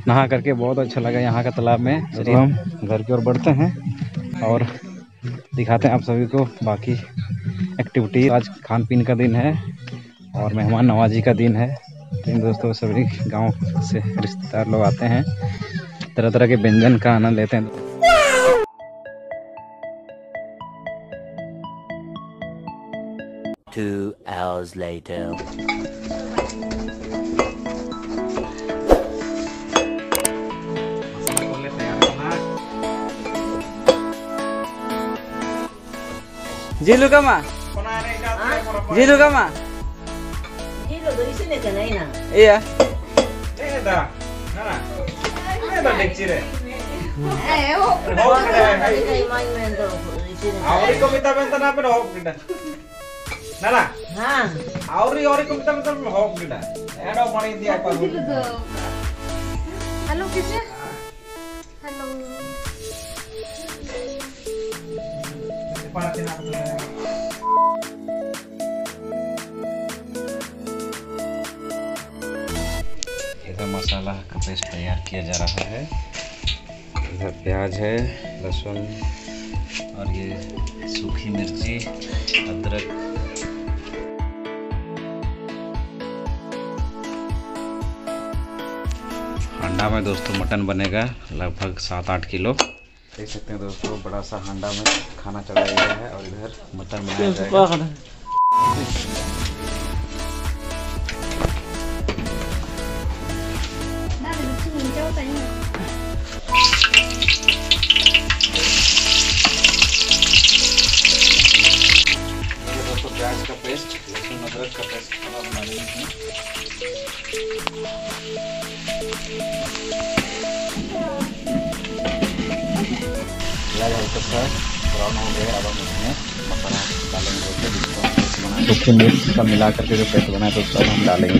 नहा करके बहुत अच्छा लगा यहाँ का तालाब में। चलिए हम घर की ओर बढ़ते हैं और दिखाते हैं आप सभी को बाकी एक्टिविटी। आज खान पीन का दिन है और मेहमान नवाजी का दिन है। तो इन दोस्तों सभी गांव से रिश्तेदार लोग आते हैं, तरह तरह के व्यंजन का आनंद लेते हैं। Two hours later. Jilu kama? Jilu kama? Jilu dari sini kan Aina? Iya. Eda, nana, eda dekcire. Oh, dari main-main tuh di sini. Auri ko minta na pero hok kita. Nana, Hah? auri ko minta hok kita. Eda pani dia apa? Halo kisah. Halo. इधर मसाला का paste तैयार किया जा रहा है। इधर प्याज है, लहसुन और ये सूखी मिर्ची, अदरक। हांडा में दोस्तों मटन बनेगा लगभग 7-8 किलो। देख सकते हैं दोस्तों, बड़ा सा हांडा में खाना चढ़ाया गया है और इधर मटन बनाया जाएगा। दोस्तों प्याज का पेस्ट, लहसुन अदरक का पेस्ट बना लेंगे। ब्राउन हो गया। अब हम इसमें मसाला डालेंगे, सूखी मिर्च का मिला करके जो पेस्ट बना है तो उसको हम डालेंगे।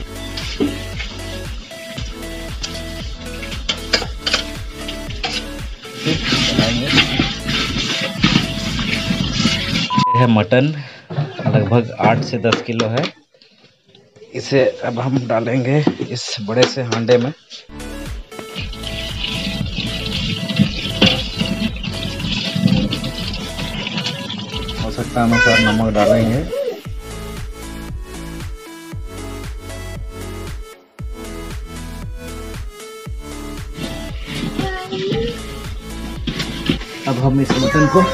यह है मटन, लगभग 8 से 10 किलो है। इसे अब हम डालेंगे इस बड़े से हांडे में। आवश्यकता अनुसार नमक डालेंगे। अब हम इस मटन को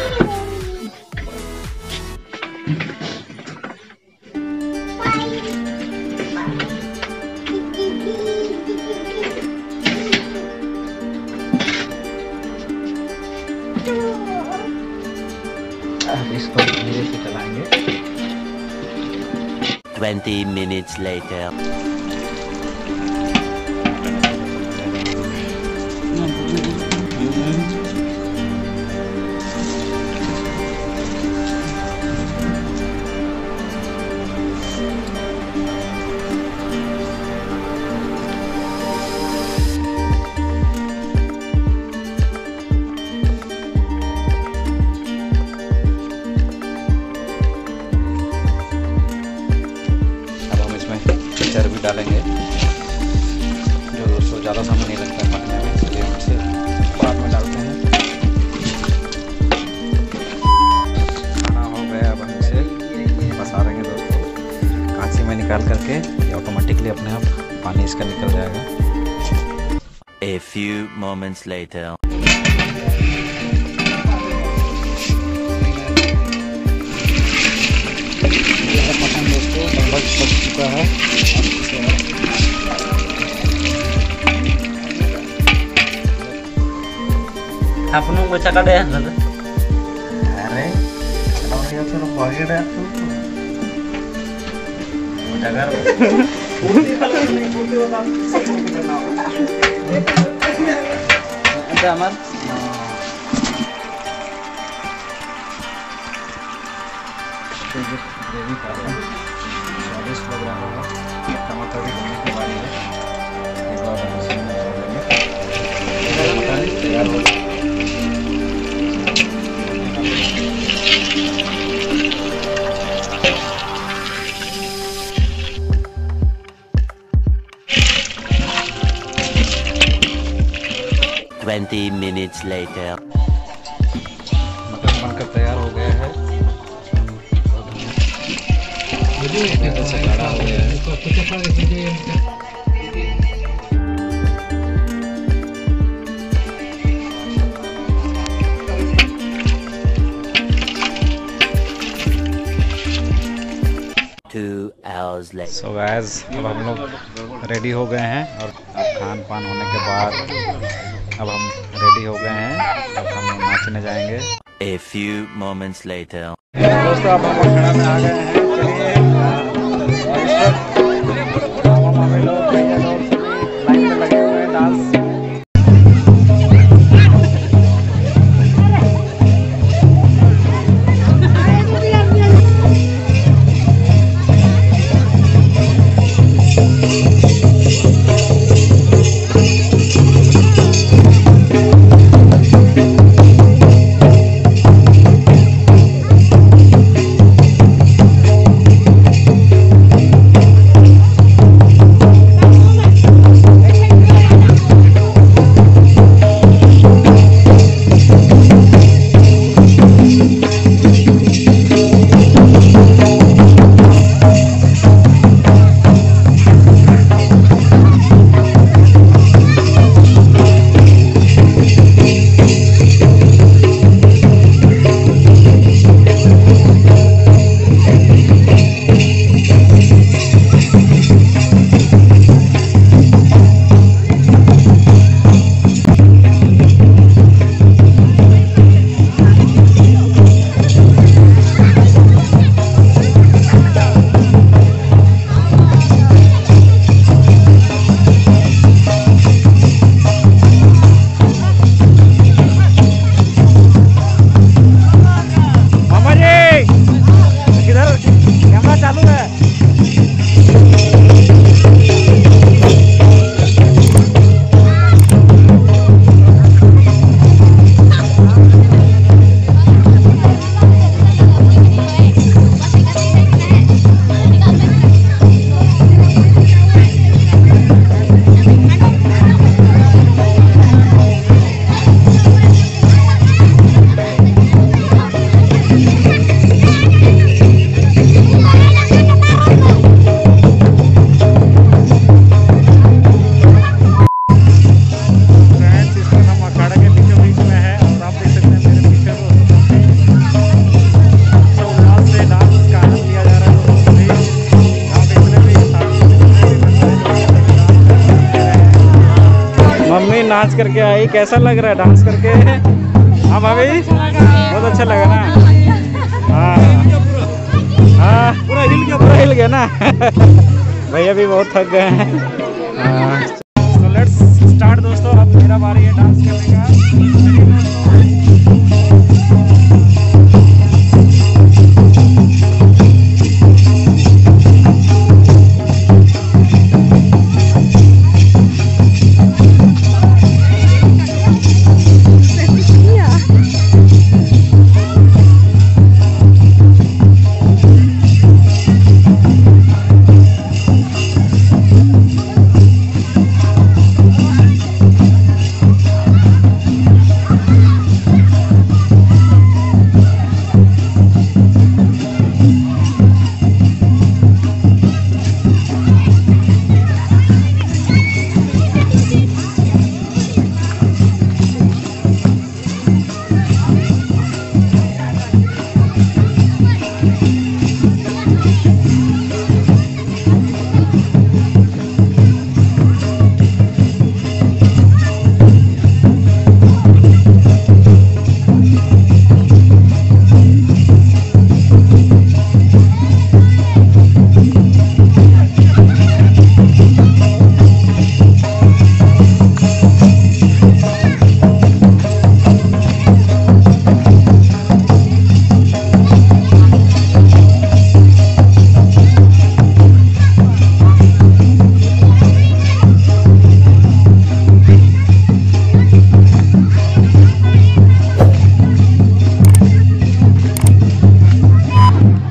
इसको धीरे से चलाएंगे। 20 minutes later. चर्बी डालेंगे जो दोस्तों ज़्यादा समय नहीं लगता है पकने में, इसलिए हम इसे बाद में डालते हैं। खाना हो गया, अब हम इसे पसा देंगे दोस्तों कांची में निकाल करके। ये ऑटोमेटिकली अपने आप पानी इसका निकल जाएगा। A few moments later. Mutton दोस्तों लगभग पक चुका है। Apun mau cakap deh, Are, kalau dia suruh bagi deh tuh. Jagar. ada aman। Gravy का स्वादिष्ट लग रहा होगा। टमाटर भी बनने के बाद एक बार हम इसे मटन तैयार हो गया। 20 minutes later. मटन बनकर तैयार हो गया है। इधर से गाढ़ा हो गया है। 2 hours later. सो गाइस, अब हम लोग रेडी हो गए हैं और अब खान पान होने के बाद अब हम रेडी हो गए हैं। अब हम नाचने जाएंगे। A few moments later. दोस्तों, अब हम खड़ा में आ गए हैं। चलिए, लोग भैया लोग सभी लाइन में लगे हुए हैं डांस। नाच करके आई, कैसा लग रहा है डांस करके? हाँ भाभी, बहुत अच्छा लगा ना? हाँ हाँ, पूरा हिल गया ना। भैया भी बहुत थक गए हैं। तो लेट्स स्टार्ट दोस्तों, अब मेरा बारी है डांस करने का।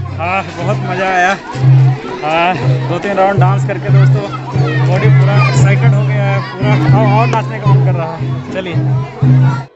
बहुत मज़ा आया। 2-3 राउंड डांस करके दोस्तों बॉडी पूरा एक्साइटेड हो गया है पूरा और नाचने का मन कर रहा है। चलिए